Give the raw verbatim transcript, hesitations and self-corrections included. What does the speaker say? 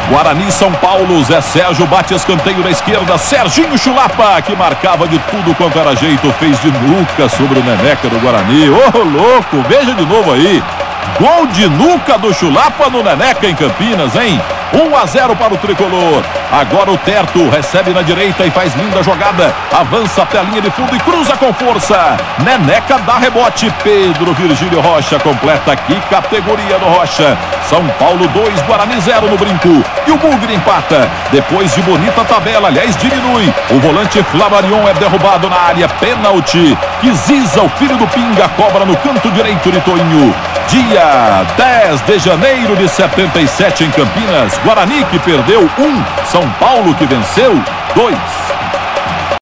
Guarani São Paulo, Zé Sérgio bate escanteio na esquerda, Serginho Chulapa, que marcava de tudo quanto era jeito, fez de nuca sobre o Neneca do Guarani. Ô, oh, louco, veja de novo aí. Gol de nuca do Chulapa no Neneca em Campinas, hein? um a zero para o tricolor. Agora o Terto recebe na direita e faz linda jogada. Avança até a linha de fundo e cruza com força. Neneca dá rebote. Pedro Virgílio Rocha completa. Que categoria do Rocha. São Paulo dois, Guarani zero no Brinco. E o Bugre empata. Depois de bonita tabela, aliás, diminui. O volante Flamarion é derrubado na área. Pênalti. Que Ziza, o filho do Pinga, cobra no canto direito de Toinho. Dia dez de janeiro de setenta e sete em Campinas. Guarani que perdeu um, São Paulo que venceu dois.